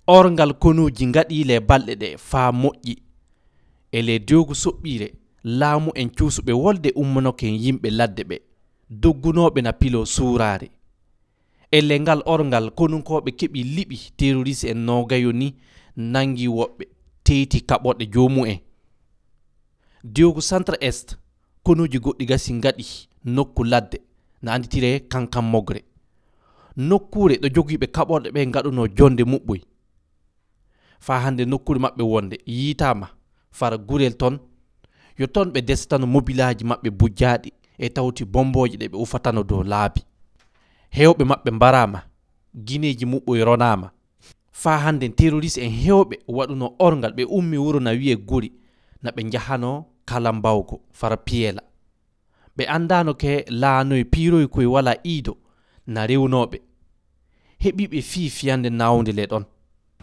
orngal konuji ngaɗi le balɗe ɗe faa moƴƴi e le dogu soɓɓire laamu en cuusuɓe wolde ummanoken yimɓe ladde ɓe doggunoɓe na pilo suurare. E le ngal orngal konunkoɓe keɓi liɓi terroriste en nogayo ni nangi woɓɓe teyti kaɓoɗe jomu'en. Diogu centre est konuji goɗɗi gasi ngaɗi nokku ladde na anditire kankan mogre. Nokkure ɗo jogiɓe kaɓorɗe ɓe ngaɗuno jonde muɓɓoy. Fa hande nokkure maɓɓe wonde yitama fara gurel ton yo ton ɓe desatano mobilaji maɓɓe bujjaɗi e tawti bomboji ɗe ɓe ufatano dow laabi. Hewɓe maɓɓe mbarama, gineji muɓɓoy ronama. Fa hande terroriste en hewɓe waɗuno orngal ɓe ummi wuro na wiye guri na ɓe jahano kala mbawgo fara piyela. Ɓe andano ke laanoy piroy koye wala iido na rewnoɓe. Heɓiɓe fii fiyande nawde le ɗon.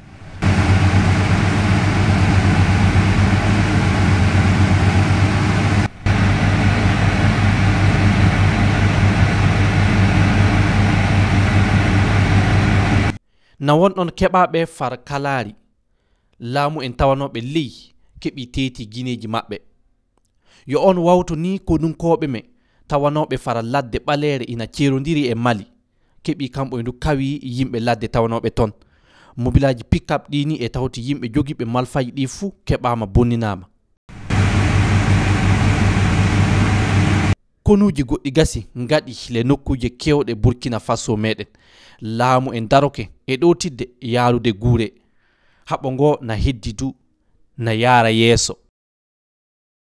Na wonɗon keɓaɓe far kalari laamu en tawanoɓe ley keɓi teeti gineji maɓɓe. Yo on wawto ni konunkoɓe me tawanoɓe fara ladde ɓalere ina cerodiri e Mali keɓi kamɓo e ndu kawi yimɓe ladde tawanoɓe ton. Mobilaji pick-up ɗini e tawti yimɓe jogiɓe malfaji ɗi fuu keɓama bonninama. Konuji goɗɗi gasi ngaɗi le nokkuje kewɗe Burkina Faso meɗen. Laamu en daroke e ɗowtidde yaarude guure haɓo ngo na heddidu na yaara yeeso.